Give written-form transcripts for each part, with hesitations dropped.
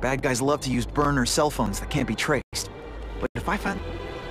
Bad guys love to use burner cell phones that can't be traced. But if I found...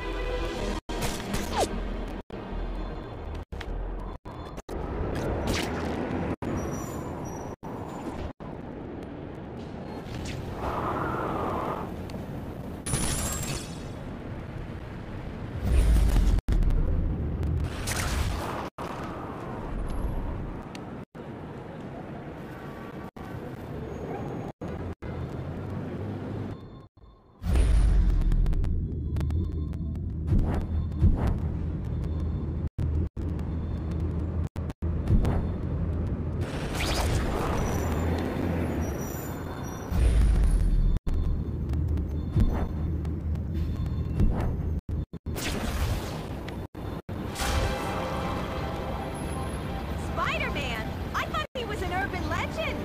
Spider-Man! I thought he was an urban legend!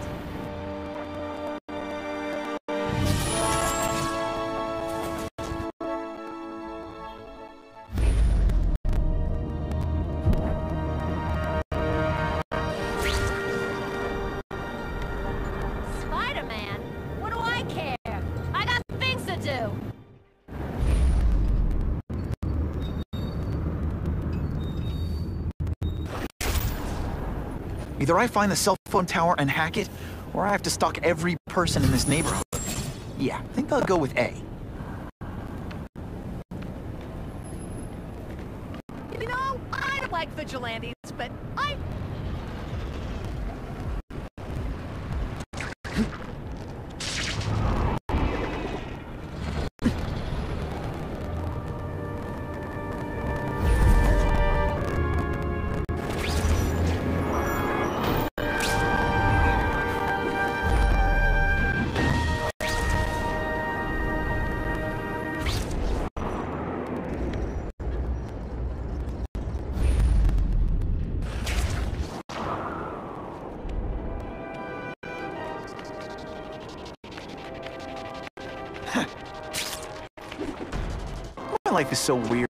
Spider-Man? What do I care? I got things to do! Either I find the cell phone tower and hack it, or I have to stalk every person in this neighborhood. Yeah, I think I'll go with A. You know, I don't like vigilantes, but I... My life is so weird.